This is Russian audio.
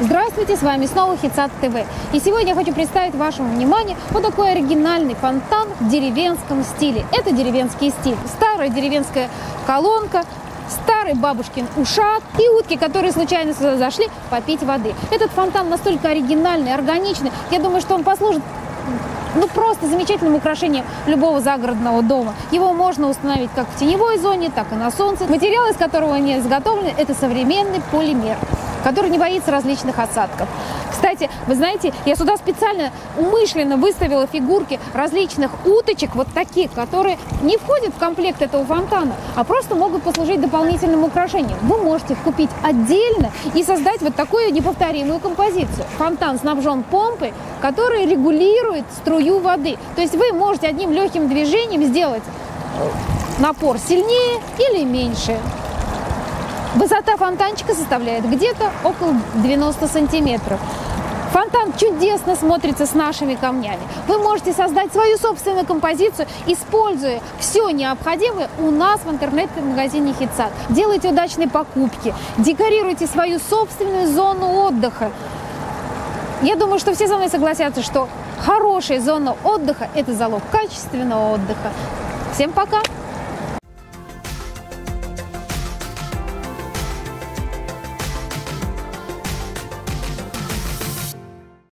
Здравствуйте, с вами снова Хитсат ТВ. И сегодня я хочу представить вашему вниманию вот такой оригинальный фонтан в деревенском стиле. Это деревенский стиль. Старая деревенская колонка, старый бабушкин ушат и утки, которые случайно сюда зашли попить воды. Этот фонтан настолько оригинальный, органичный. Я думаю, что он послужит просто замечательным украшением любого загородного дома. Его можно установить как в теневой зоне, так и на солнце. Материал, из которого они изготовлены, это современный полимер, который не боится различных осадков. Кстати, вы знаете, я сюда специально умышленно выставила фигурки различных уточек, вот таких, которые не входят в комплект этого фонтана, а просто могут послужить дополнительным украшением. Вы можете их купить отдельно и создать вот такую неповторимую композицию. Фонтан снабжен помпой, которая регулирует струю воды. То есть вы можете одним легким движением сделать напор сильнее или меньше. Высота фонтанчика составляет где-то около 90 сантиметров. Фонтан чудесно смотрится с нашими камнями. Вы можете создать свою собственную композицию, используя все необходимое у нас в интернет-магазине Хитсат. Делайте удачные покупки, декорируйте свою собственную зону отдыха. Я думаю, что все со мной согласятся, что хорошая зона отдыха – это залог качественного отдыха. Всем пока!